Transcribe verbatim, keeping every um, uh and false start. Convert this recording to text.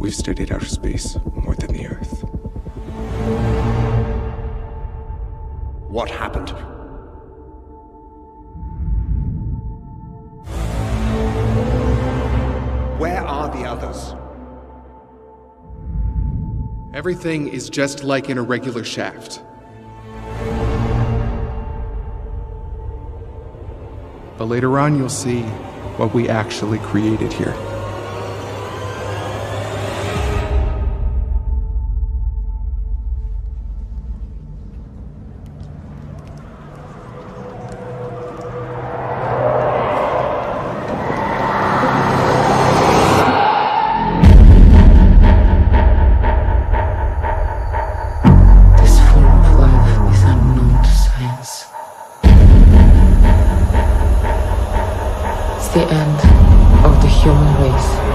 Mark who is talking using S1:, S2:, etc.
S1: We've studied outer space more than the Earth.
S2: What happened? Where are the others?
S1: Everything is just like in a regular shaft. But later on, you'll see what we actually created here.
S3: The end of the human race.